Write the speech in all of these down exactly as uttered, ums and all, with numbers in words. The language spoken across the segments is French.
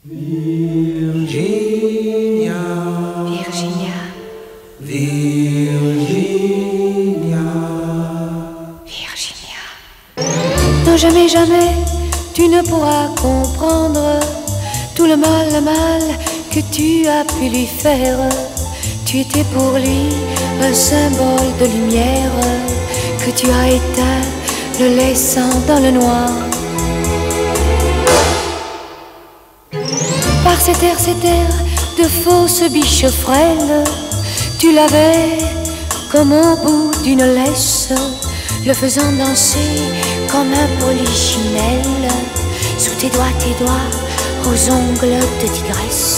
Virginia, Virginia, Virginia, Virginia. Non, jamais, jamais, tu ne pourras comprendre tout le mal, le mal que tu as pu lui faire. Tu étais pour lui un symbole de lumière que tu as éteint, le laissant dans le noir. Par cet air, cet air de fausse biche frêle, tu l'avais comme au bout d'une laisse, le faisant danser comme un polichinelle, sous tes doigts, tes doigts, aux ongles de tigresse.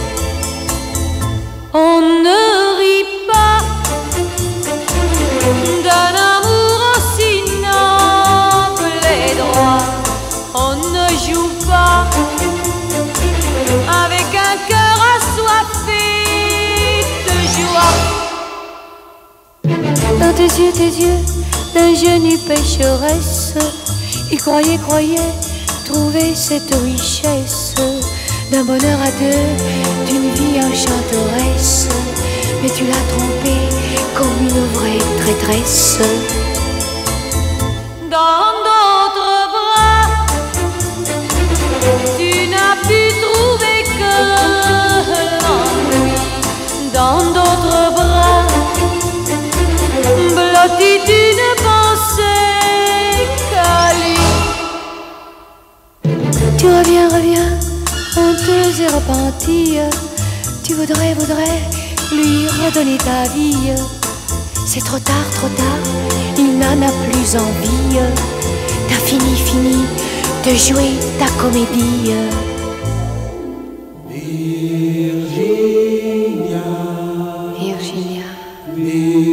On ne rit pas d'un amour aussi noble et droit, on ne joue pas avec un cœur assoiffé de joie. Dans tes yeux, tes yeux d'ingénue pécheresse, il croyait, croyait trouver cette richesse d'un bonheur à deux, d'une vie enchanteresse. Mais tu l'as trompé comme une vraie traîtresse. Dans d'autres bras, tu n'as pu trouver que l'ennui. Dans d'autres bras, blotti d'une pensée qu'à lui. Tu reviens, reviens, honteuse et repentie. Tu voudrais, voudrais lui redonner ta vie. C'est trop tard, trop tard, il n'en a plus envie. T'as fini, fini de jouer ta comédie. Virginia, Virginia, Virginia.